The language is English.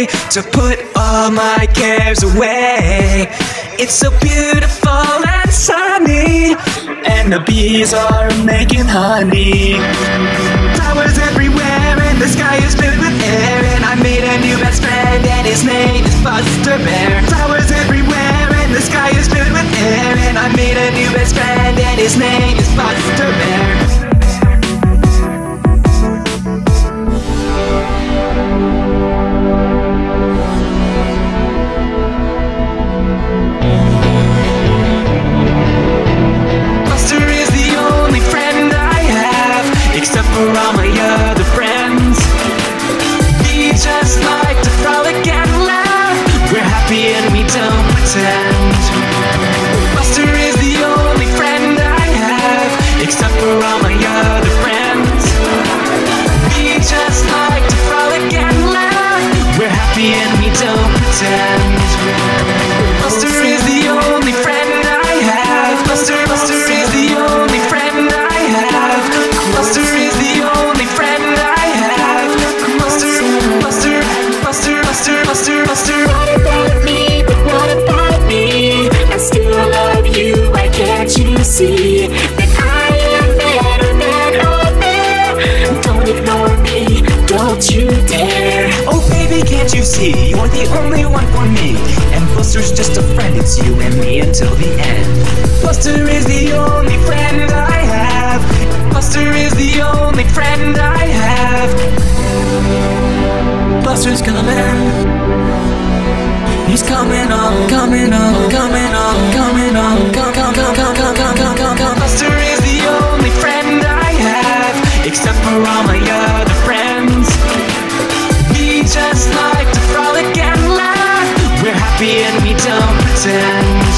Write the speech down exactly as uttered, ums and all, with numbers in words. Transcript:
day to put all my cares away. It's so beautiful and sunny, and the bees are making honey. Flowers everywhere and the sky is filled with air, and I made a new best friend and his name is Buster Bear. Flowers everywhere and the sky is filled with air, and I made a new best friend and his name is Buster Bear. Except for all my other friends, we just like to frolic and laugh. We're happy and we don't pretend. Buster is the only friend I have, except for all my other friends. We just like to frolic and laugh. We're happy and we don't pretend. Buster is the only friend I have. Buster, Buster is the only friend I have. Buster is the only friend I have. Buster, Buster, Buster, Buster, Buster, Buster. What about me? But what about me? I still love you. Why can't you see that I am better than all there? Don't ignore me. Don't you dare. Oh baby, can't you see? You're the only one for me, and Buster's just a friend. It's you and me until the end. Buster is the only friend I have. Buster is the only friend I have. Buster's coming. He's coming on, coming on, coming on, coming on, come, come, come, come, come, come, come, come, come. Buster is the only friend I have, except for all my other friends. We just like to frolic and laugh. We're happy and we don't pretend.